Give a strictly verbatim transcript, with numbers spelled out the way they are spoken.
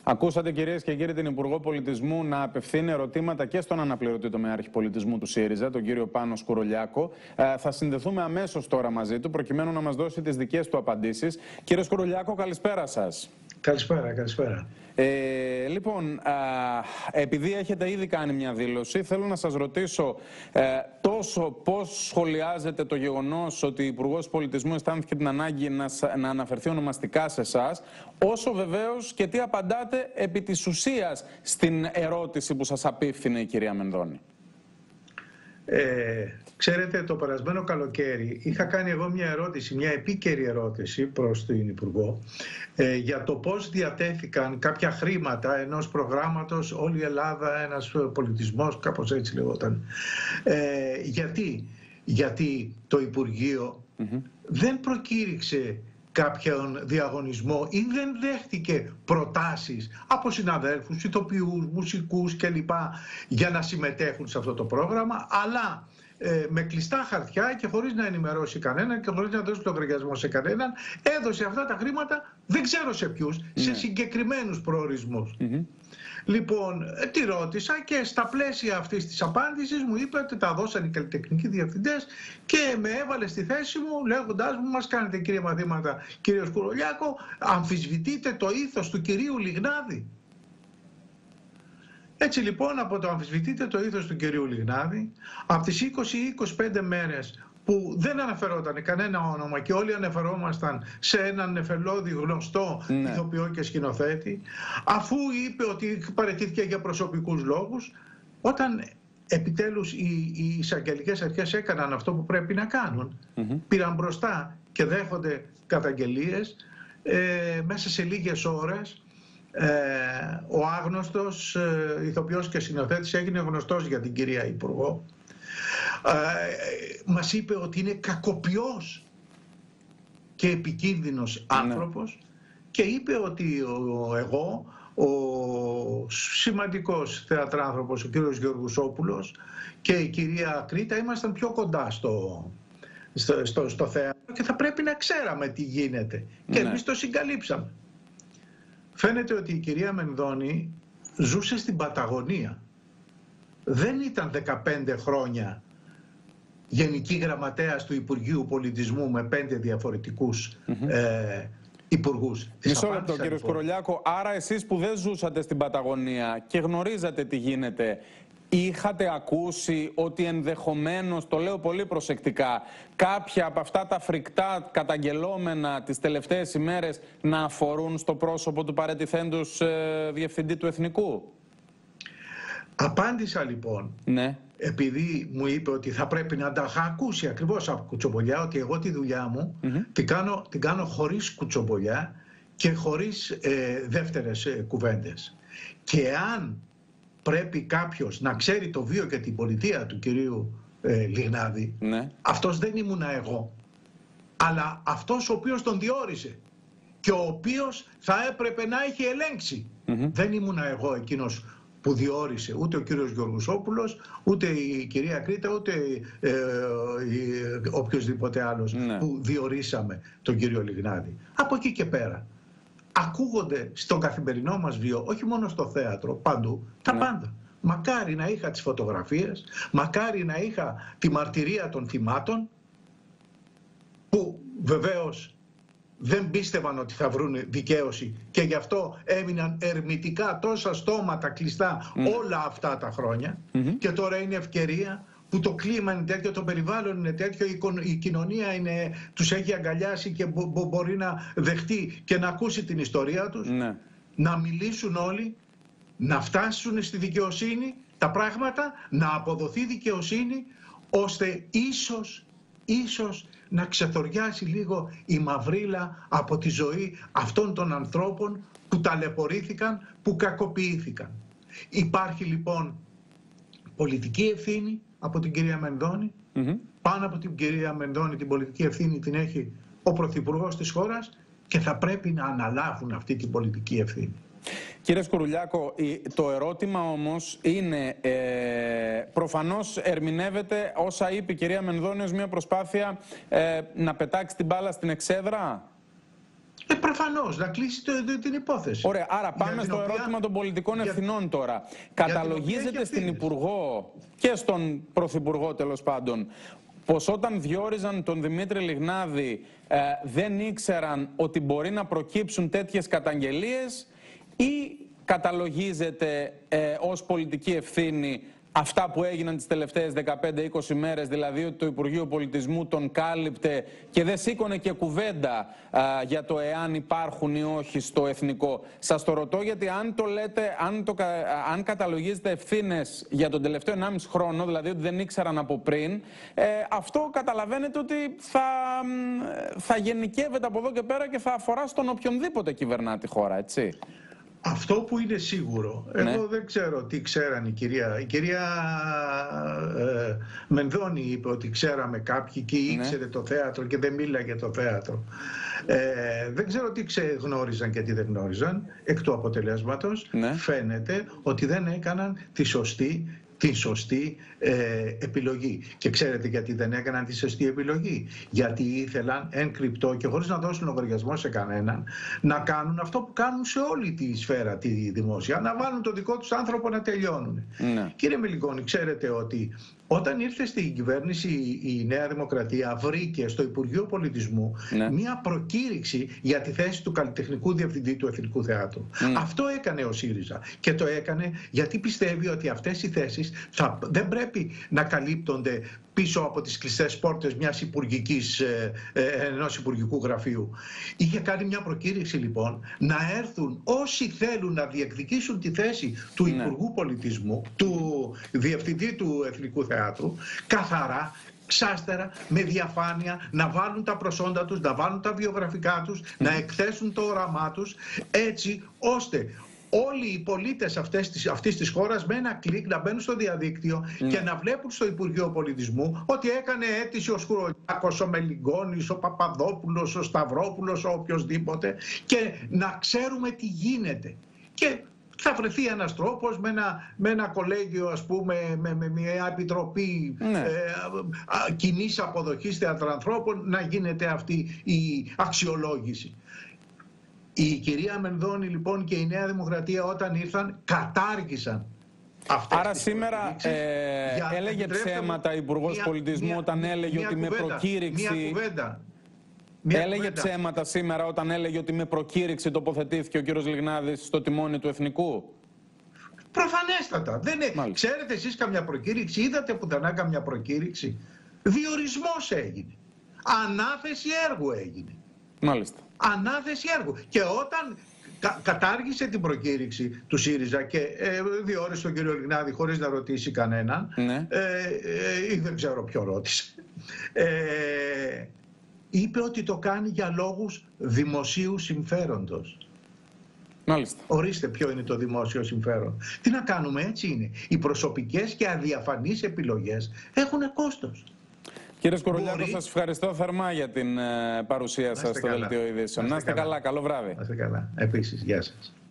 Ακούσατε, κυρίες και κύριοι, την Υπουργό Πολιτισμού να απευθύνει ερωτήματα και στον αναπληρωτή τομεάρχη πολιτισμού του ΣΥΡΙΖΑ, τον κύριο Πάνο Σκουρολιάκο. Ε, θα συνδεθούμε αμέσως τώρα μαζί του, προκειμένου να μας δώσει τις δικές του απαντήσεις. Κύριε Σκουρολιάκο, καλησπέρα σας. Καλησπέρα, καλησπέρα. Ε, λοιπόν, α, επειδή έχετε ήδη κάνει μια δήλωση, θέλω να σας ρωτήσω ε, τόσο πώς σχολιάζετε το γεγονός ότι η Υπουργός Πολιτισμού αισθάνθηκε την ανάγκη να, να αναφερθεί ονομαστικά σε εσάς, όσο βεβαίως και τι απαντάτε επί της ουσίας στην ερώτηση που σας απίφθινε η κυρία Μενδώνη. Ε, ξέρετε, το περασμένο καλοκαίρι είχα κάνει εγώ μια ερώτηση, μια επίκαιρη ερώτηση προς την Υπουργό ε, για το πώς διατέθηκαν κάποια χρήματα ενός προγράμματος «Όλη η Ελλάδα, ένας πολιτισμός», κάπως έτσι λεγόταν. Ε, γιατί, γιατί το Υπουργείο mm-hmm. δεν προκήρυξε κάποιον διαγωνισμό ή δεν δέχτηκε προτάσεις από συναδέλφους, ηθοποιούς, μουσικούς κλπ. Για να συμμετέχουν σε αυτό το πρόγραμμα, αλλά ε, με κλειστά χαρτιά και χωρίς να ενημερώσει κανέναν και χωρίς να δώσει λογαριασμό σε κανέναν, έδωσε αυτά τα χρήματα, δεν ξέρω σε ποιους, mm. σε συγκεκριμένους προορισμούς. Mm-hmm. Λοιπόν, τη ρώτησα και στα πλαίσια αυτής της απάντησης μου είπε ότι τα δώσαν οι καλλιτεχνικοί διευθυντές και με έβαλε στη θέση μου λέγοντάς μου, μας κάνετε κύριε μαθήματα, κύριε Σκουρολιάκο, αμφισβητείτε το ήθος του κυρίου Λιγνάδη. Έτσι λοιπόν, από το αμφισβητείτε το ήθος του κυρίου Λιγνάδη, από τις είκοσι με είκοσι πέντε μέρες που δεν αναφερόταν κανένα όνομα και όλοι αναφερόμασταν σε έναν νεφελώδη γνωστό ναι. ηθοποιό και σκηνοθέτη, αφού είπε ότι παραιτήθηκε για προσωπικούς λόγους, όταν επιτέλους οι, οι εισαγγελικές αρχές έκαναν αυτό που πρέπει να κάνουν, mm-hmm. πήραν μπροστά και δέχονται καταγγελίες, ε, μέσα σε λίγες ώρες ε, ο άγνωστος ε, ηθοποιός και σκηνοθέτης έγινε γνωστός για την κυρία Υπουργό. Ε, μας είπε ότι είναι κακοποιός και επικίνδυνος άνθρωπος ναι. και είπε ότι ο, εγώ, ο σημαντικός θεατράνθρωπος, ο κύριος Γεωργουσόπουλος και η κυρία Κρήτα ήμασταν πιο κοντά στο, στο, στο, στο θέατρο και θα πρέπει να ξέραμε τι γίνεται και ναι. εμείς το συγκαλύψαμε. Φαίνεται ότι η κυρία Μενδώνη ζούσε στην Παταγωνία. Δεν ήταν δεκαπέντε χρόνια Γενική Γραμματέας του Υπουργείου Πολιτισμού με πέντε διαφορετικούς mm-hmm. ε, υπουργούς. Μισό λεπτό κύριε Σκουρολιάκο, άρα εσείς που δεν ζούσατε στην Παταγωνία και γνωρίζατε τι γίνεται, είχατε ακούσει ότι ενδεχομένως, το λέω πολύ προσεκτικά, κάποια από αυτά τα φρικτά καταγγελόμενα τις τελευταίες ημέρες να αφορούν στο πρόσωπο του παραιτηθέντος ε, Διευθυντή του Εθνικού? Απάντησα λοιπόν, ναι. επειδή μου είπε ότι θα πρέπει να τα είχα ακούσει ακριβώς από κουτσομπολιά, ότι εγώ τη δουλειά μου mm-hmm. την, κάνω, την κάνω χωρίς κουτσομπολιά και χωρίς ε, δεύτερες ε, κουβέντες. Και αν πρέπει κάποιος να ξέρει το βίο και την πολιτεία του κυρίου ε, Λιγνάδη, ναι. αυτός δεν ήμουνα εγώ, αλλά αυτός ο οποίος τον διόρισε και ο οποίος θα έπρεπε να έχει ελέγξει. Mm-hmm. Δεν ήμουνα εγώ εκείνος που διόρισε, ούτε ο κύριος Γεωργουσόπουλος, ούτε η κυρία Κρήτα, ούτε ε, ε, οποιοσδήποτε άλλος ναι. που διορίσαμε τον κύριο Λιγνάδη. Από εκεί και πέρα ακούγονται στον καθημερινό μας βίο, όχι μόνο στο θέατρο, παντού, τα ναι. πάντα. Μακάρι να είχα τις φωτογραφίες, μακάρι να είχα τη μαρτυρία των θυμάτων, που βεβαίως δεν πίστευαν ότι θα βρουν δικαίωση και γι' αυτό έμειναν ερμητικά τόσα στόματα κλειστά mm. όλα αυτά τα χρόνια mm-hmm. και τώρα είναι ευκαιρία που το κλίμα είναι τέτοιο, το περιβάλλον είναι τέτοιο, η κοινωνία είναι, τους έχει αγκαλιάσει και μπο, μπο, μπορεί να δεχτεί και να ακούσει την ιστορία τους, mm. να μιλήσουν όλοι, να φτάσουν στη δικαιοσύνη τα πράγματα, να αποδοθεί δικαιοσύνη, ώστε ίσως, ίσως να ξεθοριάσει λίγο η μαυρίλα από τη ζωή αυτών των ανθρώπων που ταλαιπωρήθηκαν, που κακοποιήθηκαν. Υπάρχει λοιπόν πολιτική ευθύνη από την κυρία Μενδώνη. Mm-hmm. Πάνω από την κυρία Μενδώνη την πολιτική ευθύνη την έχει ο Πρωθυπουργός της χώρας και θα πρέπει να αναλάβουν αυτή την πολιτική ευθύνη. Κύριε Σκουρολιάκο, το ερώτημα όμως είναι, ε, προφανώς ερμηνεύεται όσα είπε η κυρία Μενδώνη ως μια προσπάθεια ε, να πετάξει την μπάλα στην εξέδρα. Ε, προφανώς, να κλείσει το, το, την υπόθεση. Ωραία, άρα πάμε στο οποία... ερώτημα των πολιτικών για... ευθυνών τώρα. Καταλογίζεται στην Υπουργό και στον Πρωθυπουργό τέλος πάντων πως όταν διόριζαν τον Δημήτρη Λιγνάδη ε, δεν ήξεραν ότι μπορεί να προκύψουν τέτοιες καταγγελίες, ή καταλογίζεται ε, ως πολιτική ευθύνη αυτά που έγιναν τις τελευταίες δεκαπέντε είκοσι μέρες, δηλαδή ότι το Υπουργείο Πολιτισμού τον κάλυπτε και δεν σήκωνε και κουβέντα α, για το εάν υπάρχουν ή όχι στο εθνικό. Σας το ρωτώ γιατί αν το λέτε, αν, το, αν καταλογίζετε ευθύνες για τον τελευταίο ενάμιση χρόνο, δηλαδή ότι δεν ήξεραν από πριν, ε, αυτό καταλαβαίνετε ότι θα, θα γενικεύεται από εδώ και πέρα και θα αφορά στον οποιονδήποτε κυβερνά τη χώρα, έτσι. Αυτό που είναι σίγουρο, ναι. Εγώ δεν ξέρω τι ξέραν η κυρία. Η κυρία ε, Μενδώνη είπε ότι ξέραμε κάποιοι και ήξερε ναι. το θέατρο και δεν μίλαγε το θέατρο. Ε, δεν ξέρω τι γνώριζαν και τι δεν γνώριζαν. Εκ του αποτελέσματος ναι. φαίνεται ότι δεν έκαναν τη σωστή τη σωστή ε, επιλογή. Και ξέρετε γιατί δεν έκαναν τη σωστή επιλογή? Γιατί ήθελαν εν κρυπτό και χωρίς να δώσουν λογαριασμό σε κανέναν να κάνουν αυτό που κάνουν σε όλη τη σφαίρα τη δημόσια, να βάλουν το δικό τους άνθρωπο να τελειώνουν. Ναι. Κύριε Μιλικόνη, ξέρετε ότι όταν ήρθε στην κυβέρνηση η Νέα Δημοκρατία βρήκε στο Υπουργείο Πολιτισμού ναι. μία προκήρυξη για τη θέση του καλλιτεχνικού διευθυντή του Εθνικού Θεάτρου. Ναι. Αυτό έκανε ο ΣΥΡΙΖΑ και το έκανε γιατί πιστεύει ότι αυτές οι θέσεις θα, δεν πρέπει να καλύπτονται πίσω από τις κλειστές πόρτες μιας υπουργικής, ε, ε, ενός υπουργικού γραφείου. Είχε κάνει μια προκήρυξη λοιπόν να έρθουν όσοι θέλουν να διεκδικήσουν τη θέση του ναι. Υπουργού Πολιτισμού, του Διευθυντή του Εθνικού Θεάτρου, καθαρά, ξάστερα, με διαφάνεια, να βάλουν τα προσόντα τους, να βάλουν τα βιογραφικά τους, mm. να εκθέσουν το όραμά τους, έτσι ώστε όλοι οι πολίτες αυτές της, αυτής της χώρας με ένα κλικ να μπαίνουν στο διαδίκτυο mm. και να βλέπουν στο Υπουργείο Πολιτισμού ότι έκανε αίτηση ο Σκουρολιάκος, ο Μελιγκόνης, ο Παπαδόπουλος, ο Σταυρόπουλος, ο οποιοσδήποτε, και να ξέρουμε τι γίνεται. Και θα βρεθεί ένας τρόπος με ένα, με ένα κολέγιο, ας πούμε, με, με μια επιτροπή ναι. ε, κοινής αποδοχής θεατρανθρώπων να γίνεται αυτή η αξιολόγηση. Η κυρία Μενδώνη λοιπόν και η Νέα Δημοκρατία όταν ήρθαν κατάργησαν αυτές. Άρα σήμερα ε, έλεγε ψέματα Υπουργός Πολιτισμού μια, όταν έλεγε μια ότι κουβέντα, με προκήρυξη... Μια κουβέντα. Μια έλεγε κουβέντα. ψέματα σήμερα όταν έλεγε ότι με προκήρυξη τοποθετήθηκε ο κύριος Λιγνάδης στο τιμόνι του Εθνικού. Προφανέστατα. Δεν είναι. Ξέρετε εσείς καμιά προκήρυξη? Είδατε πουθενά καμιά προκήρυξη? Διορισμός έγινε. Ανάθεση έργου έγινε. Μάλιστα. Ανάθεση έργου. Και όταν κα, κατάργησε την προκήρυξη του ΣΥΡΙΖΑ και ε, διόρισε τον κύριο Λιγνάδη χωρίς να ρωτήσει κανέναν, ναι. ε, ε, ή δεν ξέρω ποιο ρώτησε, ε, είπε ότι το κάνει για λόγους δημοσίου συμφέροντος. Μάλιστα. Ορίστε ποιο είναι το δημόσιο συμφέρον. Τι να κάνουμε, έτσι είναι. Οι προσωπικές και αδιαφανείς επιλογές έχουν κόστος. Κύριε Σκουρολιάκο, Μπορεί... σας ευχαριστώ θερμά για την παρουσία σας στο Δελτίο Ειδήσεων. Να είστε καλά. Καλό βράδυ. Να είστε καλά. Επίσης, γεια σας.